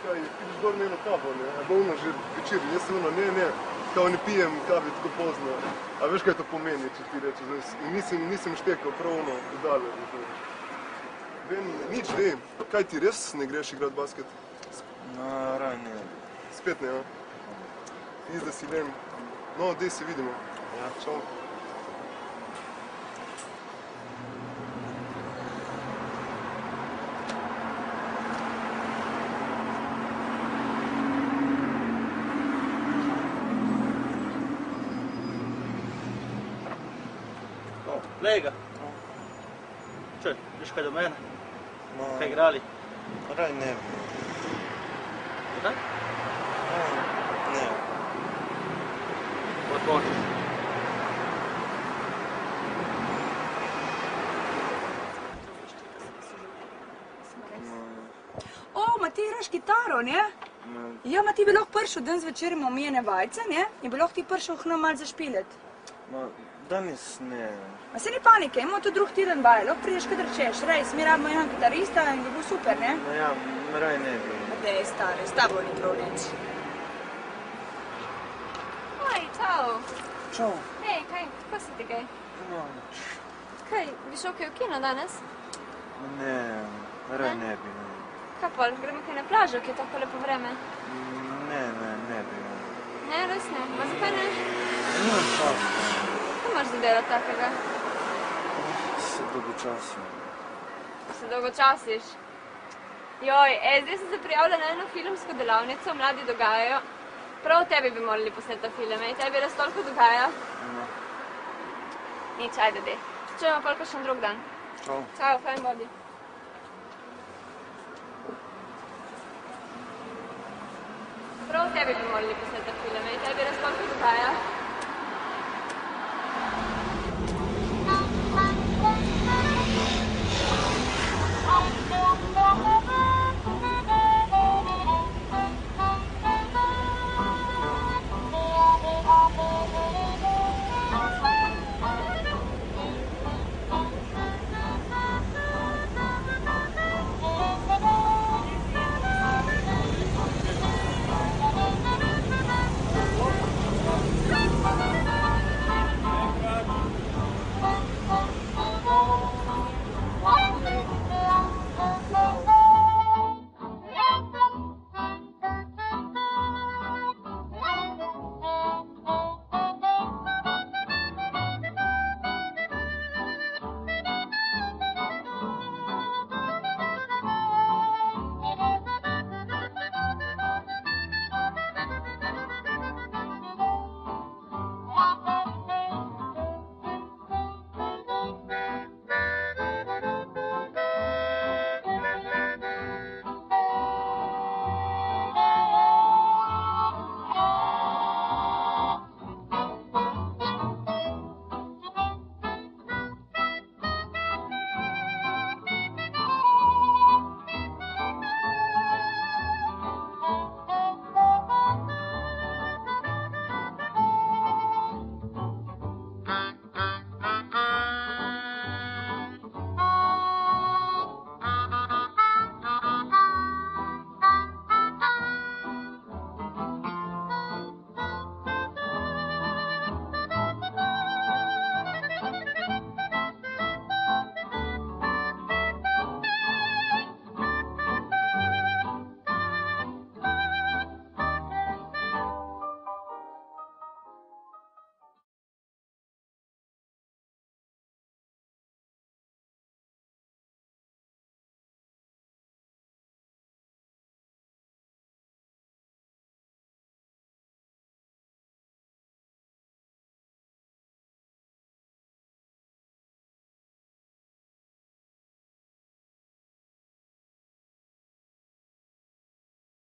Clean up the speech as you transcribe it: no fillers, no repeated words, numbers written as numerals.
kaj, pideš gor na eno kavo, ne, a bolno že večer, jaz sem ono, ne, kao ne pijem kave tako pozno, a veš kaj to pomeni, če ti rečeš, in nisem štekal prav ono, dodale. Vem, nič, dej, kaj ti res ne greš igrat basket? No, raj ne. Spet ne, ja? Da si vem. No, dej se vidimo. Ja. Čau. Glej ga. Čuj, viš kaj do mene? Kaj igrali? Raj ne bi. Kaj? Ne. Odloči. O, ma ti igraš kitaro, ne? Ja, ma ti bi lahko prišel dan zvečer imamo omijene vajce, ne? In bi lahko ti prišel k nam malo zašpilet. Ma, danes ne. Ma se ni panike, imamo to drug teden vaje, lahko prideš, kad rečeš, res, mi rabimo jedan kitarista in bi bil super, ne? Ma ja, raj ne bi. Dej, stari, s tabo ni prav nič. Oj, čau. Čau. Hej, kaj, kako si ti kaj? No, Kaj, bi šel kaj v kino danes? ne, raj ne bi. Kaj pa, gremo kaj na plažo, ki je tako lepo vreme? Ne bi. Ne, res ne. Ma zakaj ne? No, čas. Kaj imaš za delati takega? Se dolgočasim. Se dolgočasiš? Joj, zdaj sem se prijavila na eno filmsko delavnico, mladi dogajajo. Prav tebi bi morali posneti ta film, tebi res toliko dogaja. No. Nič, ajde, dej. Čujemo pa kakšen drug dan. Čau. Čau, fajn bodi. Prav tebi bi morali posneti ta film, tebi res toliko dogaja.